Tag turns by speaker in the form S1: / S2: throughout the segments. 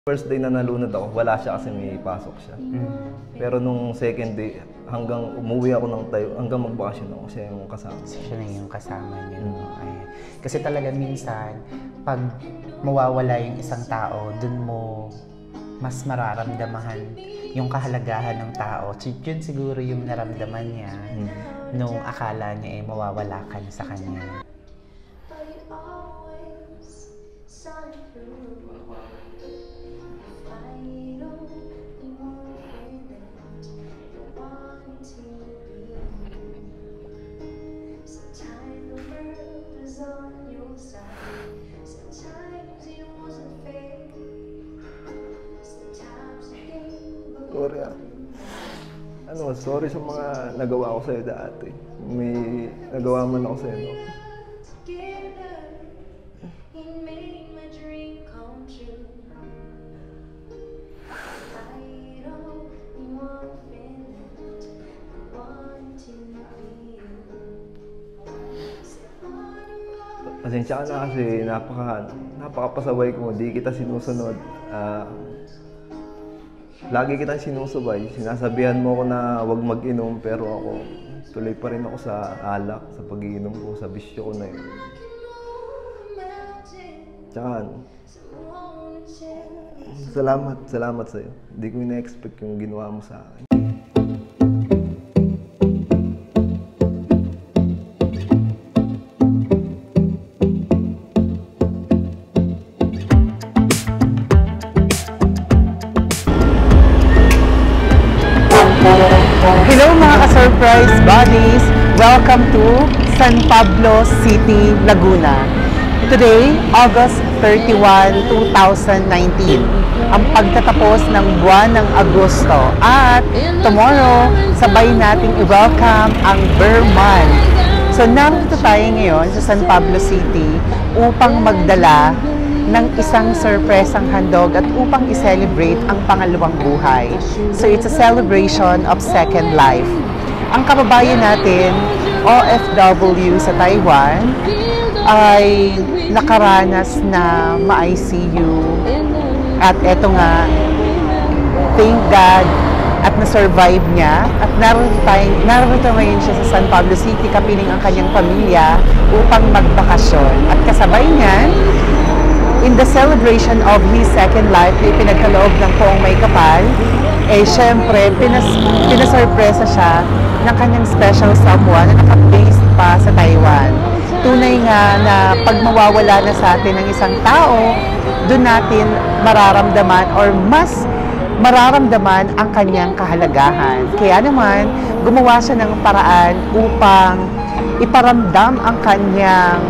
S1: First day na nalunod ako, wala siya kasi may pasok siya. Pero nung second day, hanggang umuwi ako ng Taiwan, hanggang magbakasyon ako, siya yung kasama.
S2: Siya na yung kasama niyo. Kasi talaga minsan, pag mawawala yung isang tao, dun mo mas mararamdaman yung kahalagahan ng tao. Yun siguro yung naramdaman niya nung akala niya mawawala ka na sa kanya.
S1: Sorry sa mga nagawa ko sa'yo dati. May nagawa man ako sa'yo, no? Pasensya ka na kasi napakapasaway ko, di kita sinusunod. Lagi kitang sinusubay, sinasabihan mo ako na huwag mag-inom, pero ako tuloy pa rin ako sa alak, sa pag-iinom ko, sa bisyo ko na yun. Tsaka, salamat sa'yo. Hindi ko ina-expect yung ginawa mo sa akin.
S2: Hello mga ka-surprise buddies! Welcome to San Pablo City, Laguna. Today, August 31, 2019, ang pagtatapos ng buwan ng Agosto. At tomorrow, sabay nating i-welcome ang Bear Month. So narito tayo ngayon sa San Pablo City upang magdala ng isang surpresang handog at upang i-celebrate ang pangalawang buhay. So it's a celebration of second life. Ang kababayan natin, OFW sa Taiwan, ay nakaranas na ma-ICU at eto nga, thank God, at na-survive niya at narito ngayon siya sa San Pablo City kapiling ang kanyang pamilya upang magbakasyon. At kasabay niyan, in the celebration of his second life, pinagkaloob ng poong may kapal, syempre, pinasurpresa siya ng kanyang special someone na naka-based pa sa Taiwan. Tunay nga na pag mawawala na sa atin ng isang tao, doon natin mararamdaman or mas mararamdaman ang kanyang kahalagahan. Kaya naman, gumawa siya ng paraan upang iparamdam ang kanyang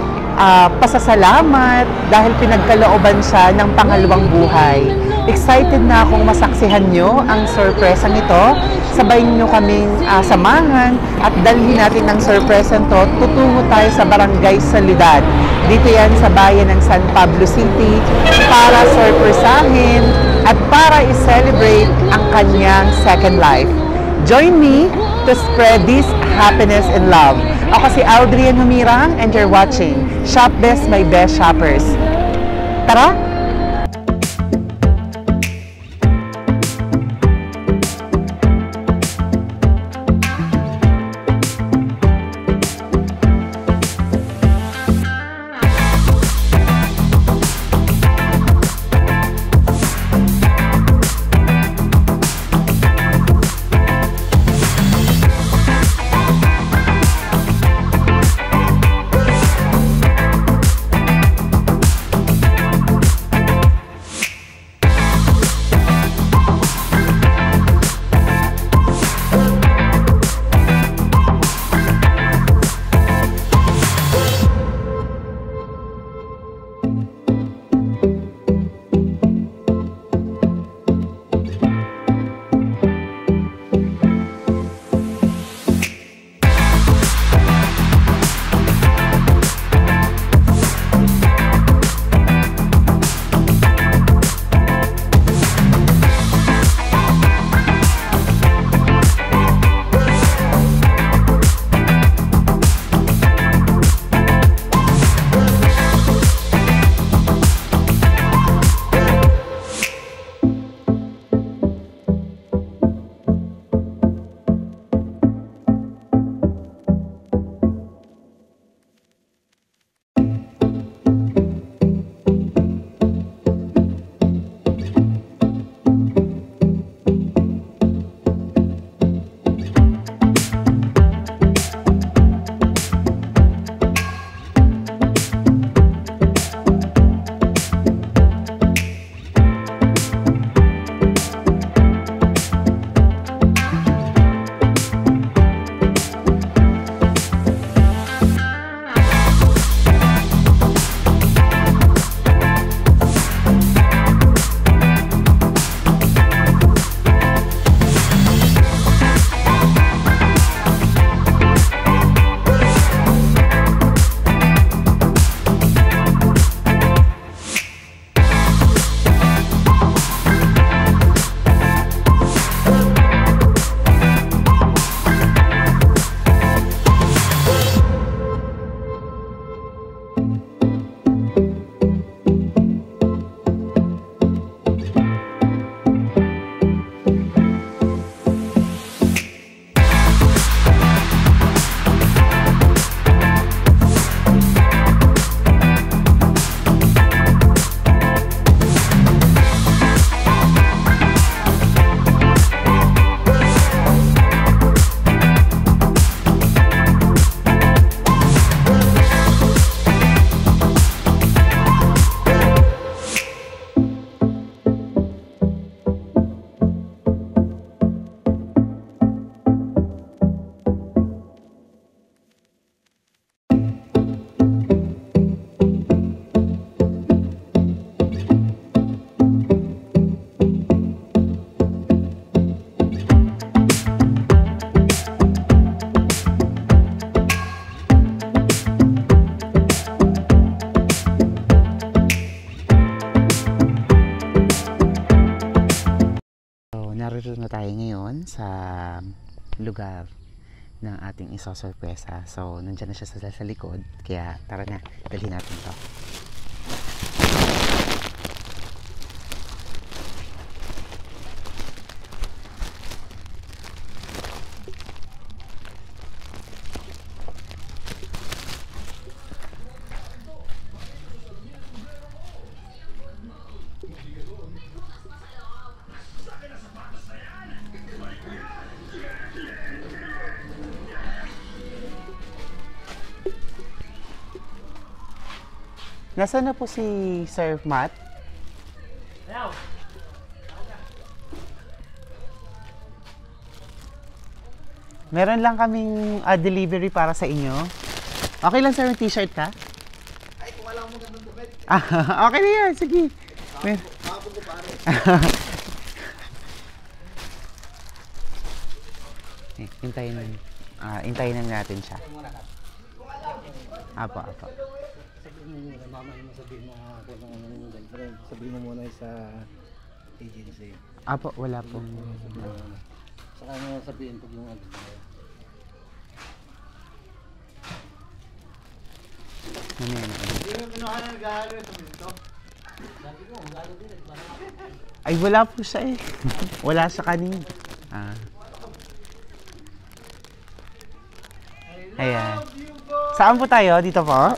S2: pasasalamat dahil pinagkalooban siya ng pangalawang buhay. Excited na akong masaksihan nyo ang sorpresang ito. Sabay nyo kaming samahan at dalhin natin ang sorpresang to. Tutungo tayo sa Barangay Saludad. Dito yan sa bayan ng San Pablo City para sorpresahin at para i-celebrate ang kanyang second life. Join me to spread this happiness and love. Ako si Aldrian Humirang and you're watching Shop Best My Best Shoppers. Tara! Narito na tayo ngayon sa lugar ng ating isosorpresa. So, nandyan na siya sa likod. Kaya tara na, dalhin natin to. Nasaan na po si Sir Matt? Meron lang kaming delivery para sa inyo. Okay lang sir, yung t-shirt ka?
S1: Ay, kung alam mo ganun bukit.
S2: Okay na yan, sige.
S1: Makapag ko pare.
S2: Hintayin na natin siya. Apo.
S3: Sabihin mo muna sa agency.
S2: Apo, wala pong...
S3: Saka mo sabihin pag yung ano.
S2: Ay, wala po siya eh. Wala siya kanina. Ayan. Saan po tayo? Dito po?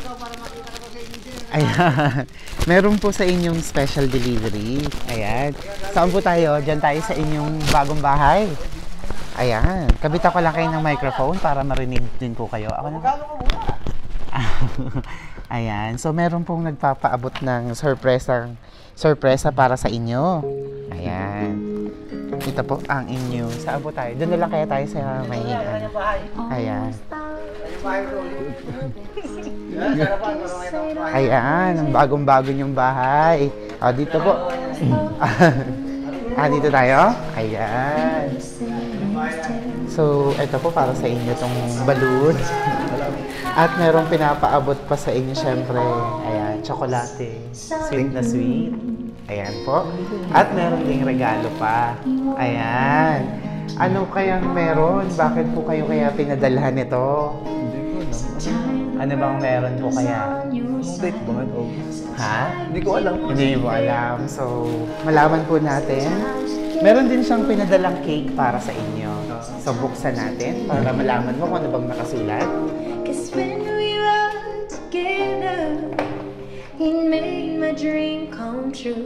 S2: Ayan. Meron po sa inyong special delivery. Ayan. Saan po tayo? Diyan tayo sa inyong bagong bahay. Ayan. Kabita ko lang kayo ng microphone para marinig din po kayo. Ako na. Ayan. So, meron pong nagpapaabot ng sorpresa para sa inyo. Ayan. Ito po ang inyo. Saan po tayo? Doon na lang kaya tayo sa may... Ayan. Ayan, ang bagong-bago niyong bahay. Dito po. Dito tayo? Ayan. So, ito po para sa inyo itong balloon. At merong pinapaabot pa sa inyo, syempre. Ayan, tsokolate. Sweet na sweet. Ayan po. At meron ding regalo pa. Ayan. Ano kayang meron? Bakit po kayo kaya pinadalhan ito? Ano bang meron po kaya?
S1: Date ba nga?
S2: Ha?
S1: Hindi ko alam.
S2: Hindi mo alam. So, malaman po natin. Meron din siyang pinadalang cake para sa inyo. So, buksan natin para malaman mo kung ano bang nakasulat.
S4: Cause when we were together, it made my dream come true.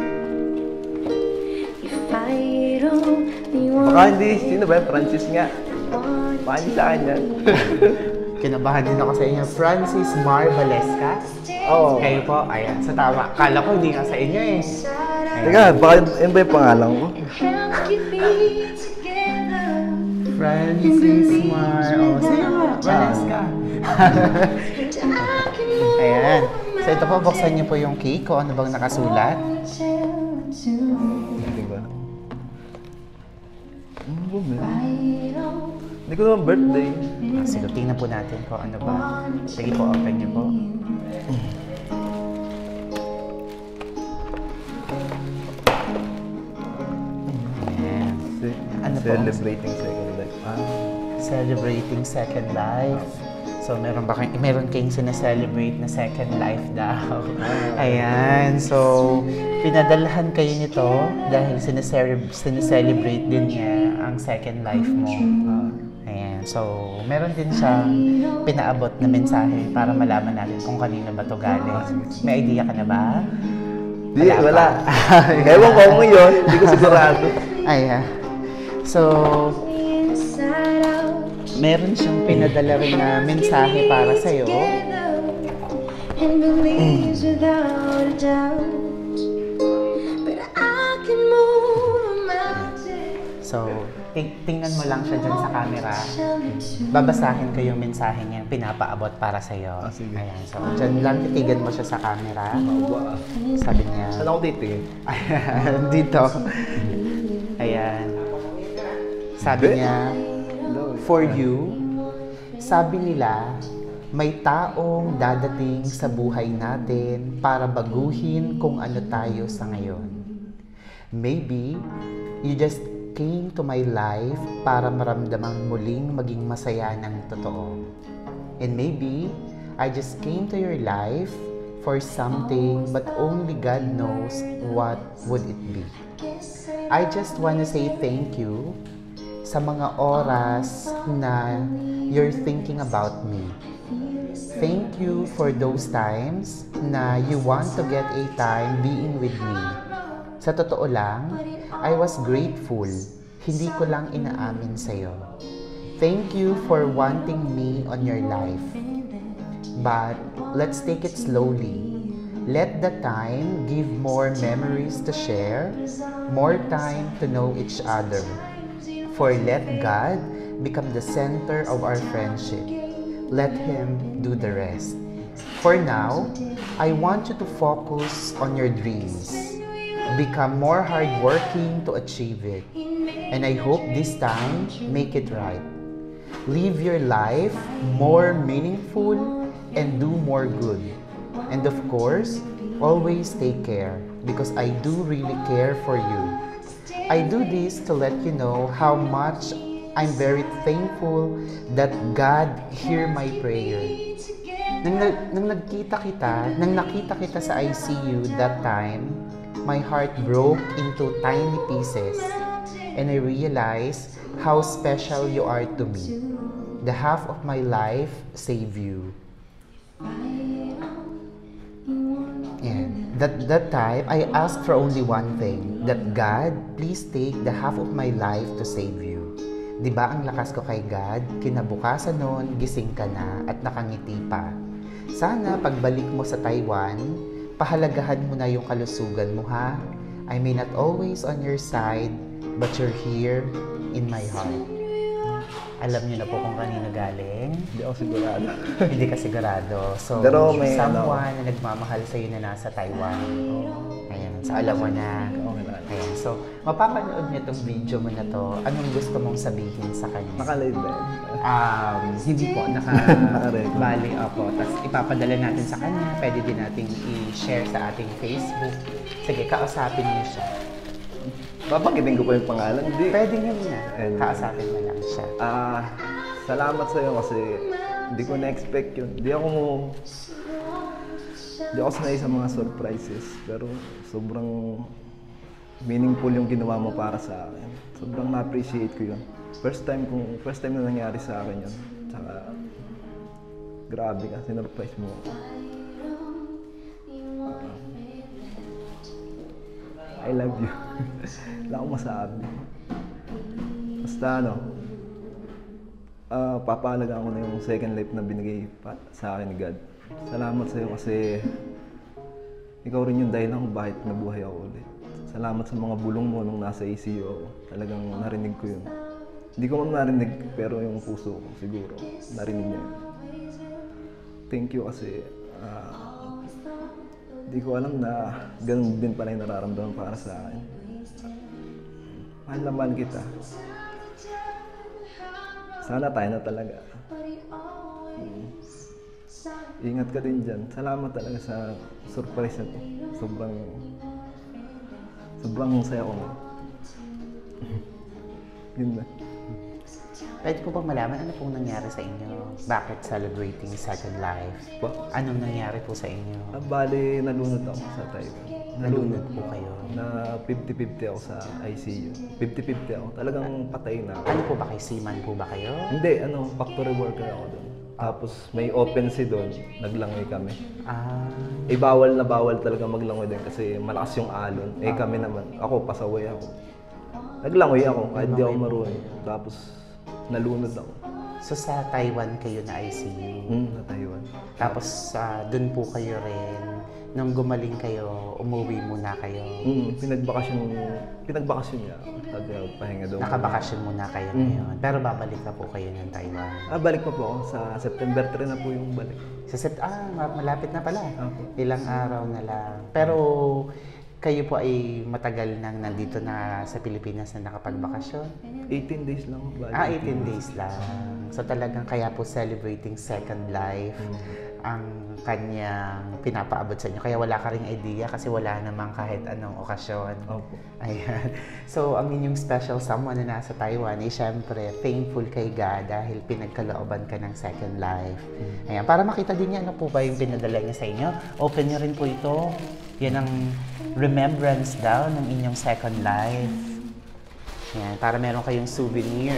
S4: If I only
S1: Baka hindi. Sino ba yan? Francis nga. Baka hindi sa akin yan.
S2: Kinabahan din ako sa inyo. Francis Mar Ballesca.
S1: Oo.
S2: Kayo po. Ayan. Sa tama. Kala ko hindi nga sa inyo eh.
S1: Teka, baka yun ba yung pangalan ko?
S2: Francis Mar. Oh, sa'yo nga. Ballesca. Ayan. So ito po, buksan niyo po yung cake kung ano bang nakasulat.
S1: Hindi ba? Hindi ko naman birthday.
S2: Sige, tingnan po natin kung ano ba. Sige po, open niyo po. Ayan. Ano po?
S1: Celebrating second life.
S2: Celebrating second life. So, meron kayong sineselebrate na second life daw. Ayan. So, pinadalhan kayo nito dahil sineselebrate din niya ang second life mo. Ayan. So, meron din siyang pinaabot na mensahe para malaman natin kung kanino ba ito galing. May idea ka na ba?
S1: Di, wala. Ewan ko mo yun. Hindi ko sigurado.
S2: Ayan. So, meron siyang pinadala rin na mensahe para sa'yo. So, tingnan mo lang siya dyan sa camera. Babasahin ko yung mensahe niya, pinapaabot para sa'yo.
S1: Sige.
S2: Ayan, so dyan lang titigan mo siya sa camera. Sabi niya.
S1: Saan ako titingin?
S2: Ayan, dito. Ayan. Sabi niya, for you, sabi nila, may taong dadating sa buhay natin para baguhin kung ano tayo sa ngayon. Maybe, you just came to my life para maramdamang muling maging masaya ng totoo. And maybe, I just came to your life for something, but only God knows what would it be. I just wanna say thank you sa mga oras na you're thinking about me. Thank you for those times na you want to get a time being with me. Sa totoo lang, I was grateful. Hindi ko lang inaamin sa'yo. Thank you for wanting me on your life. But let's take it slowly. Let the time give more memories to share, more time to know each other. For let God become the center of our friendship. Let Him do the rest. For now, I want you to focus on your dreams. Become more hardworking to achieve it. And I hope this time, make it right. Live your life more meaningful and do more good. And of course, always take care because I do really care for you. I do this to let you know how much I'm very thankful that God hear my prayer. Nang nakita kita sa ICU that time, my heart broke into tiny pieces. And I realized how special you are to me. The half of my life save you. And that time, I asked for only one thing, that God, please take the half of my life to save you. Diba ang lakas ko kay God, kinabukasan nun, gising ka na at nakangiti pa. Sana pagbalik mo sa Taiwan, pahalagahan mo na yung kalusugan mo ha. I may not always on your side, but you're here in my heart. Alam niyo na po kung kanino galing?
S1: Hindi ako sigurado.
S2: Hindi ka sigurado. So,
S1: Pero may
S2: someone na nagmamahal sa'yo na nasa Taiwan. Ayan. So, alam mo na. Ayan. So, mapapanood niyo itong video mo na to. Anong gusto mong sabihin sa kanya?
S1: Naka-live ba yan?
S2: Hindi po.
S1: Naka-record.
S2: Bali, opo. Tapos ipapadala natin sa kanya. Pwede din natin i-share sa ating Facebook. Sige, kausapin niyo siya.
S1: Babanggitin ko pa yung pangalan? Hindi.
S2: Pwede nga niya.
S1: And,
S2: Kausapin mo lang siya.
S1: Salamat sa'yo kasi hindi ko na-expect yun. Hindi ako sanay sa mga surprises. Pero sobrang meaningful yung ginawa mo para sa akin. Sobrang na-appreciate ko yun. First time na nangyari sa akin yun. Tsaka, grabe ka, sinurprise mo. I love you. Wala akong masabi. Basta papahalagaan ko na yung second life na binigay sa akin ni God. Salamat sa'yo kasi ikaw rin yung dahilan kung bakit nabuhay ako ulit. Salamat sa mga bulong mo nung nasa ICU ako. Talagang narinig ko yun. Hindi ko man narinig pero yung puso ko siguro narinig niya yun. Thank you kasi hindi ko alam na ganun din pala yung nararamdaman para sa akin. Mahal na mahal kita. Sana tayo na talaga. Ingat ka din dyan. Salamat talaga sa surprise na to. Sobrang saya ko. Yun na.
S2: Pwede po bang malaman ano pong nangyari sa inyo? Bakit celebrating second life? Anong nangyari po sa inyo?
S1: Bali, nalunod ako sa Taiwan.
S2: Nalunod po kayo?
S1: Na 50-50 ako sa ICU. 50-50 ako. Talagang patay na ako.
S2: Ano po ba kayo? Seaman po ba kayo?
S1: Hindi, factory worker ako doon. Tapos may open sea doon, naglangoy kami. Bawal na bawal talaga maglangoy din kasi malakas yung alon. Kami naman, ako pasaway ako. Naglangoy ako kahit di ako marunong. Tapos nalunod ako.
S2: So sa Taiwan kayo na ICU?
S1: Na Taiwan.
S2: Tapos doon po kayo rin, nung gumaling kayo, umuwi muna kayo?
S1: Pinagbakasyon niya. Sabi niya, pahinga daw.
S2: Nakabakasyon muna kayo ngayon. Pero babalik na po kayo ng Taiwan?
S1: Balik pa po ako. Sa September 3 na po yung balik.
S2: Malapit na pala.
S1: Okay.
S2: Ilang araw na lang. Pero kayo po ay matagal nang nandito na sa Pilipinas na nakapagbakasyon?
S1: 18 days lang.
S2: 18 days lang. So talagang kaya po celebrating second life ang kanyang pinapaabot sa inyo. Kaya wala ka ring idea kasi wala namang kahit anong okasyon.
S1: Opo.
S2: Ayan. So ang inyong special someone na nasa Taiwan ay syempre thankful kay God dahil pinagkalooban ka ng second life. Ayan. Para makita din niya ano po ba yung pinadala niya sa inyo. Open niyo rin po ito. Yan ang remembrance daw ng inyong second life. Ayan. Para meron kayong souvenir.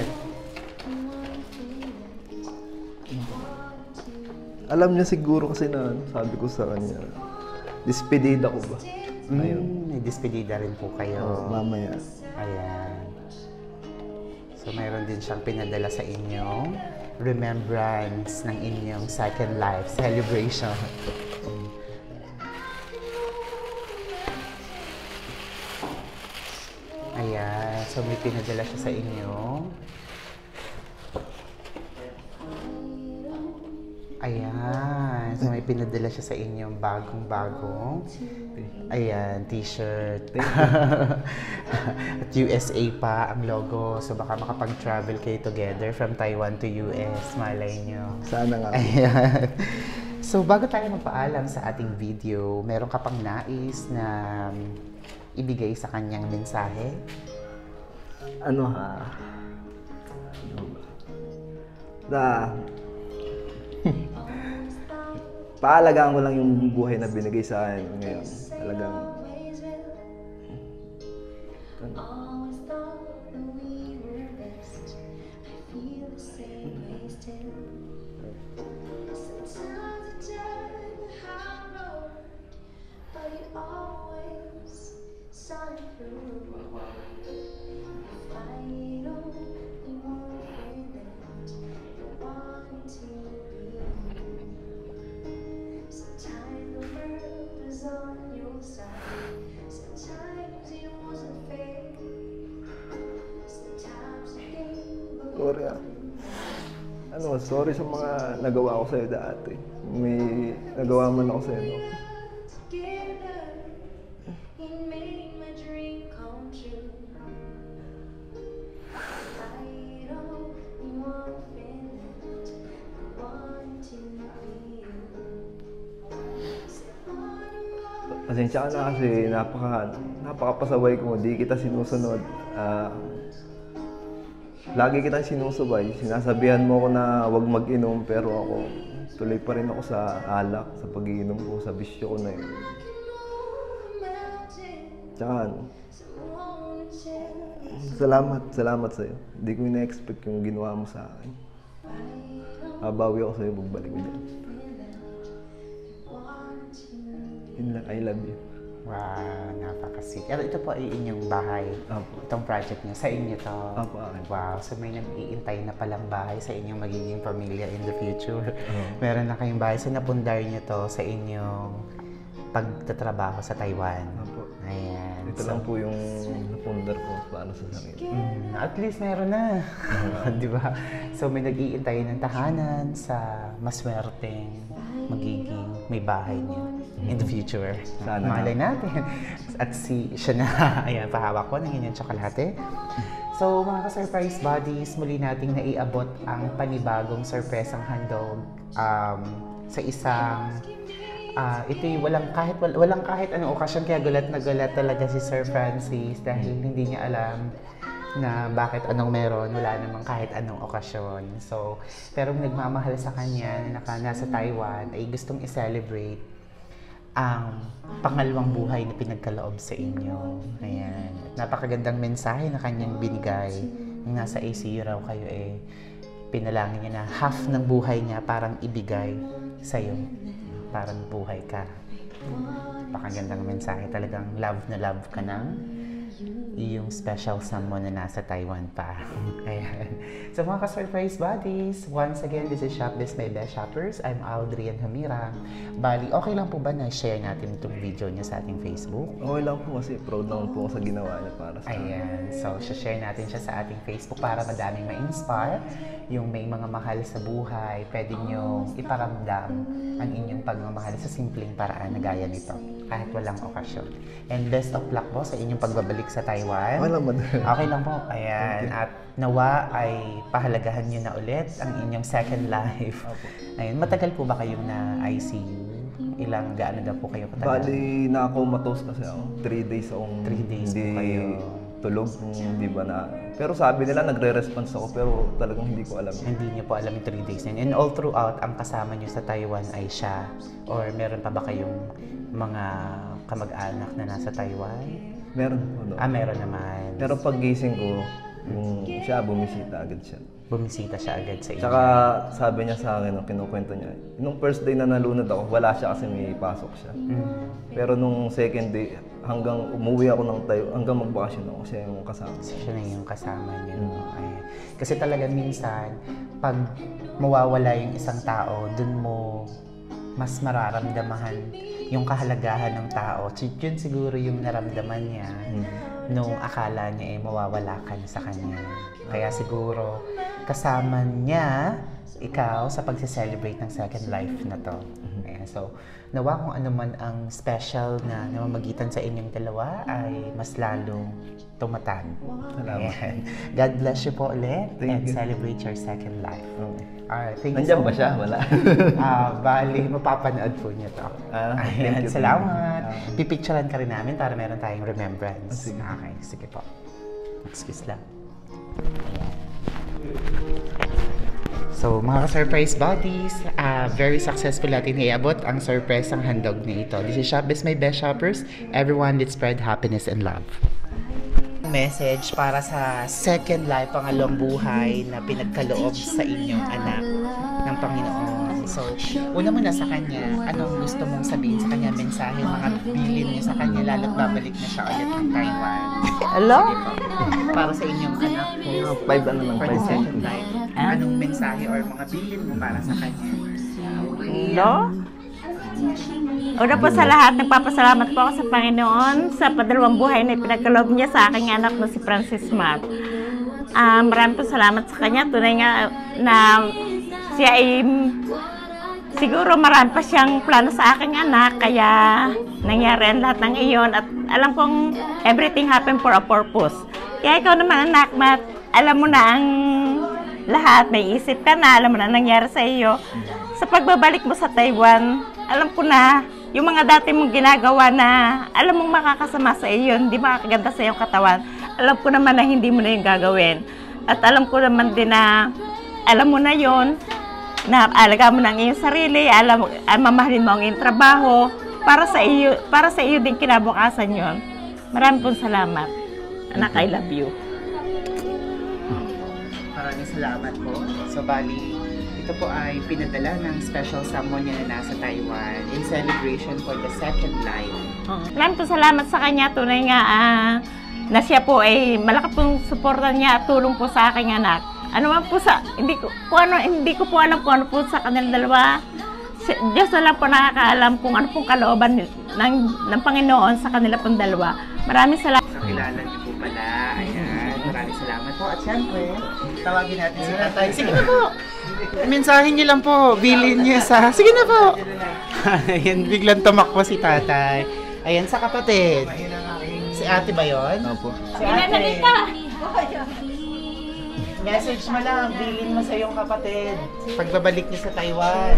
S1: Alam niya siguro kasi na sabi ko sa kanya, despedida ko ba? Ayun.
S2: May despedida rin po kayo.
S1: Mamaya.
S2: Ayan. So, mayroon din siyang pinadala sa inyo. Remembrance ng inyong second life celebration. Ayan. So, may pinadala siya sa inyo. Ayan. So, may pinadala siya sa inyong bagong-bagong. Ayan, t-shirt. At USA pa ang logo. So, baka makapag-travel kayo together from Taiwan to US. Malay nyo.
S1: Sana nga.
S2: Ayan. So, bago tayo magpaalam sa ating video, meron ka pang nais na ibigay sa kanyang mensahe?
S1: Ano ha? Ano ba? Na paalagaan ko lang yung buhay na binigay sa akin ngayon. Talagang
S4: Always thought that we were best. I feel the same way still. Sometimes I turn the high road, but it always shines through. If I only won't forget, I want to be. Sometimes the world is on your side. Sometimes it wasn't fair. Sometimes you gave
S1: sorry ah. Sorry sa mga nagawa ko sa'yo dati. May nagawa man ako sa'yo, no?
S4: together. It made my dream come true. I only want friend. I want to be you.
S1: Pasensya ka na kasi napakapasaway ko. Di kita sinusunod. Lagi kitang sinusubay. Sinasabihan mo ako na huwag mag-inom, pero ako tuloy pa rin ako sa alak, sa pag-iinom ko, sa bisyo ko na yun. Tsaka salamat sa'yo. Hindi ko ina-expect yung ginawa mo sa akin. Bawi ako sa'yo, magbalik ko dyan. Yun lang, I love you.
S2: Wow, napaka-sweet. Ito po ay inyong bahay.
S1: Opo.
S2: Itong project niyo. Sa inyo to.
S1: Opo, akin.
S2: Wow, so may nag-iintay na palang bahay sa inyong magiging pamilya in the future. Meron na kayong bahay. So napundar niyo to sa inyong pagtatrabaho sa Taiwan.
S1: Opo.
S2: Ayan.
S1: Ito lang po yung napundar ko para sa sarili.
S2: At least meron na. Di ba? So may nag-iintay ng tahanan sa maswerteng magiging may bahay niya in the future.
S1: Sana
S2: Malay natin. At siya na, ayan, pahawak ko ng inyong tsokolate. So, mga ka-surprise buddies, muli nating naiabot ang panibagong sorpresang handog sa isang ito'y walang kahit anong okasyon, kaya gulat na gulat talaga si Sir Francis dahil hindi niya alam na bakit anong meron, wala namang kahit anong okasyon. So, pero nagmamahal sa kanya na nasa Taiwan ay gustong i-celebrate ang pangalawang buhay na pinagkaloob sa inyo. Ayan. At napakagandang mensahe na kanyang binigay. Nung nasa ACU raw kayo pinalangin niya na half ng buhay niya parang ibigay sa'yo. Parang buhay ka. Napakagandang mensahe. Talagang love na love ka ng yung special someone na nasa Taiwan pa. Ayan. So mga ka-surprise buddies, once again, this is Shop This My Best Shoppers. I'm Audrey and Hamira. Bali, okay lang po ba na share natin itong video niya sa ating Facebook?
S1: Okay lang po kasi proud naman po ako sa ginawa niya para sa akin.
S2: Ayan. So, share natin siya sa ating Facebook para madaming ma-inspire. Yung may mga mahal sa buhay, pwede nyo iparamdam ang inyong pagmamahal sa simpleng paraan na gaya nito. kahit walang okasyon. And best of luck po sa inyong pagbabalik sa Taiwan.
S1: Okay lang, madam.
S2: Okay lang po. Ayan. At nawa ay pahalagahan nyo na ulit ang inyong second life. Ayun. Matagal po ba kayong na ICU? Gaano na po kayo katagal?
S1: Bali, na-COMATOSE kasi ako. 3 days akong
S2: 3 days
S1: hindi
S2: po kayo.
S1: tulog. Hindi ba na... Pero sabi nila, nagre-response ako. Pero talagang hindi ko alam.
S2: Hindi niyo po alam yung 3 days na yun. And all throughout, ang kasama niyo sa Taiwan ay siya? Or meron pa ba kayong mga kamag-anak na nasa Taiwan?
S1: Meron po. No?
S2: Meron naman.
S1: Pero pag gising ko, siya, bumisita agad siya.
S2: Bumisita siya agad sa inyo.
S1: Tsaka sabi niya sa akin, kinukwento niya, nung first day na nalunod ako, wala siya kasi may pasok siya. Pero nung second day, hanggang umuwi ako ng Taiwan, hanggang magbakasyon ako, siya yung kasama.
S2: Siya na yung kasama niya. Ayan. Kasi talaga minsan, pag mawawala yung isang tao, dun mo mas mararamdaman yung kahalagahan ng tao. Yun siguro yung naramdaman niya nung akala niya mawawala ka na sa kanya. Kaya siguro kasama niya ikaw sa pagse-celebrate ng second life na to. Ayan. So, nawa kung ano man ang special na namamagitan sa inyong dalawa ay mas lalong tumatag.
S1: Salamat.
S2: Ayan. God bless you po ulit and
S1: you.
S2: celebrate your second life. Alright, thank you
S1: Nandyan
S2: so
S1: ba siya?
S2: much.
S1: Wala.
S2: Bali, mapapanood po niya to.
S1: Thank you.
S2: Salamat. Pipicturean ka rin namin para meron tayong remembrance. Okay, sige po. Excuse lang. So, mga ka-surprise buddies, very successful natin iabot ang surprise ang handog na ito. This is Shop is my best shoppers. Everyone, let's spread happiness and love. Message para sa second life, pangalawang buhay na pinagkaloob sa inyong anak ng Panginoon. So, una muna sa kanya, anong gusto mong sabihin sa kanya, mensahe, mga bilin niyo sa kanya, lalo't babalik na siya ulit ng Taiwan.
S5: Hello?
S2: Para sa inyong anak po,
S1: 5 ano lang,
S2: for the
S1: 5
S2: second life, anong mensahe or mga bilin mo para sa kanya?
S5: Hello? Una po sa lahat, nagpapasalamat po ako sa Panginoon sa padalawang buhay na pinagkaloob niya sa aking anak na si Francis Matt. Maraming po salamat sa kanya. Tunay nga na siya ay siguro marami pa siyang plano sa aking anak, kaya nangyari ang lahat ng iyon at alam kong everything happened for a purpose. Kaya ikaw naman anak, Matt, alam mo na ang lahat, may isip ka na, alam mo na nangyari sa iyo. Sa pagbabalik mo sa Taiwan, alam ko na yung mga dati mong ginagawa na alam mong makakasama sa iyo, hindi makakaganda sa iyong katawan. Alam ko naman na hindi mo na yung gagawin. At alam ko naman din na alam mo na yon, na alaga mo na ang iyong sarili, mamahalin mo ang iyong trabaho, para sa iyo din kinabukasan yon. Maraming pong salamat. Anak, I love you.
S2: Maraming salamat po. So, bali, ito po ay pinadala ng special someone niya na nasa Taiwan in celebration for the second life.
S5: Maraming pong salamat sa kanya. Tunay nga na siya po ay malaki pong suporta niya at tulong po sa aking anak. Ano man po sa, hindi ko po alam kung ano po sa kanilang dalawa. Diyos na lang po nakakaalam kung ano pong kalooban ng Panginoon sa kanila pong dalawa. Maraming salamat.
S2: So, kilala niyo po pala. Ayan, maraming salamat po. At syempre, tawagin natin si tatay. Sige na po! Mensahe niyo lang po. Bilin niyo sa... Sige na po! Ayan, biglang tumakbo si tatay. Ayan, sa kapatid. Si ate ba yun?
S1: Opo.
S2: Si ate. Message mo lang, bilin mo sa iyong kapatid. Pagbabalik niyo sa Taiwan.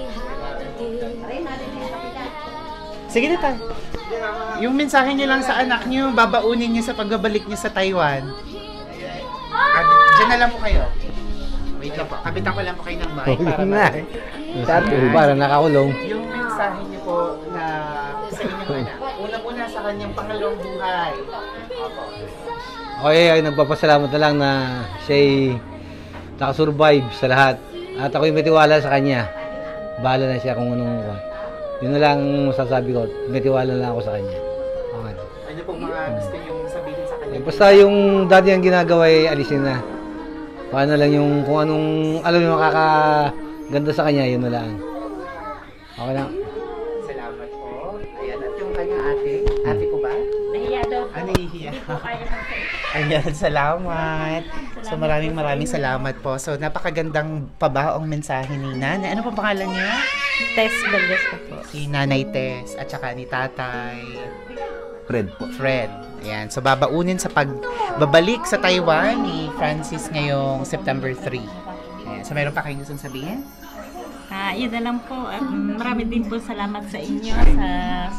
S2: Sige na tayo. Yung mensahe niyo lang sa anak niyo, babaunin niyo sa pagbabalik niyo sa Taiwan. Diyan na lang po kayo. Wait lang po, kapitan ko lang po kayo ng mic para
S3: Para nakakulong.
S2: yung mensahe niyo po na sa inyong anak. Una-una sa kanyang pangalawang buhay. Opo.
S3: Okay, ay nagpapasalamat na lang na siya'y nakasurvive sa lahat. At ako'y may tiwala sa kanya. Bahala na siya kung anong... Yun na lang masasabi ko. May tiwala na lang ako sa kanya. Okay.
S2: Ano pong mga gusto niyong sabihin sa kanya?
S3: Basta yung dati ang ginagawa ay alisin na. Paano lang yung kung anong alam yung makakaganda sa kanya, yun na lang. Okay lang.
S2: Salamat po. Ayan, at yung kanyang ate. Ate ko ba?
S5: Nahiya daw po.
S2: Nahihiya.
S5: Hindi po kaya
S2: Ayan, salamat. So maraming salamat po. So napakagandang pabaong mensahe ni Nanay. Ano pong pangalan niya?
S5: Tess Ballesca po.
S2: Si Nanay Tess at saka ni Tatay
S1: Fred po.
S2: Fred. Ayan. So, babaunin sa pagbabalik sa Taiwan ni Francis ngayong September 3. Ayan. So, meron pa kayong gustong sabihin?
S5: Yun na lang po. At marami din po salamat sa inyo sa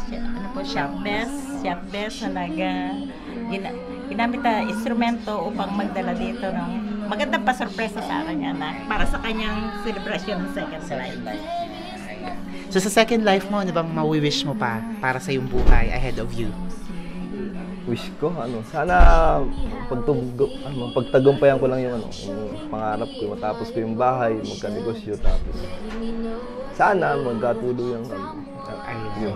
S5: Shopbest talaga. Ginamit na instrumento upang magdala dito ng magandang pasurpresa sa akin anak para sa kanyang celebration ng second life.
S2: So, sa second life mo, ano bang mawi-wish mo pa para sa iyong buhay ahead of you?
S1: Wish ko, sana pagtagumpayan ko lang yung pangarap ko, matapos ko yung bahay, magka-negosyo, tapos sana magkatuluyan yun.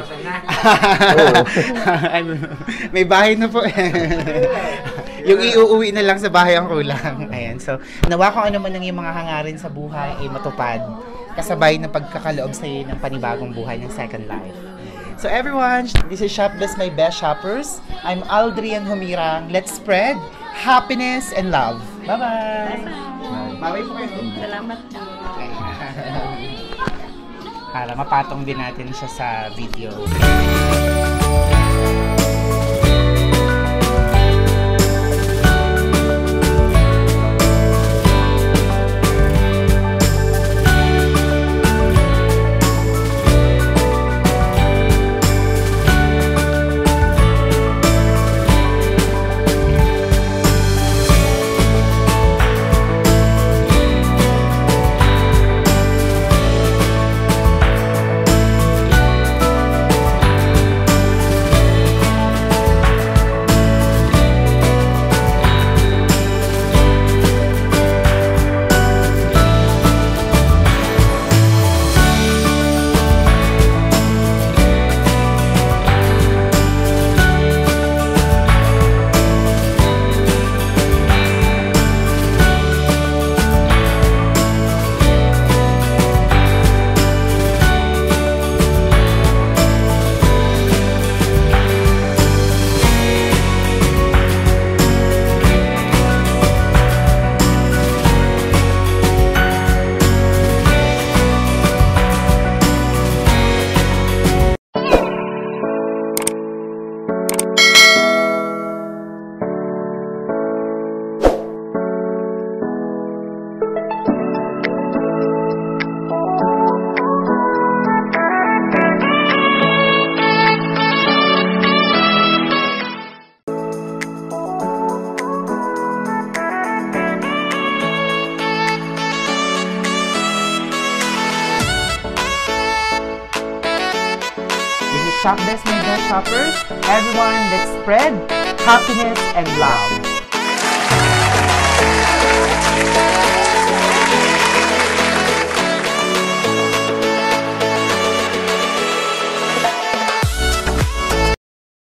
S2: May bahay na po. Yung iuuwi na lang sa bahay ang kulang. Ayan. So, nawa kung ano man ang iyong mga hangarin sa buhay ay matupad. Kasabay ng pagkakaloob sa iyo ng panibagong buhay ng second life. So everyone, this is Shopless My Best Shoppers. I'm Aldrian Humirang. Let's spread happiness and love. Bye-bye! Bye-bye po kayo.
S5: Salamat po.
S2: Para mapatong din natin siya sa video. Shopless My Best Shoppers. Everyone, let's spread happiness and love.